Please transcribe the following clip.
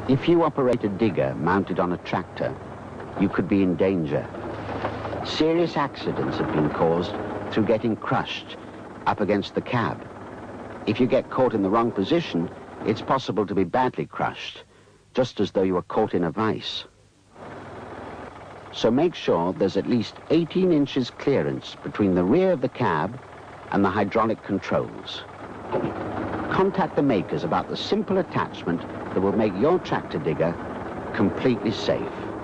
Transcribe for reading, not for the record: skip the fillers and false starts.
If you operate a digger mounted on a tractor, you could be in danger. Serious accidents have been caused through getting crushed up against the cab. If you get caught in the wrong position, it's possible to be badly crushed, just as though you were caught in a vice. So make sure there's at least 18 inches clearance between the rear of the cab and the hydraulic controls. Contact the makers about the simple attachment that will make your tractor digger completely safe.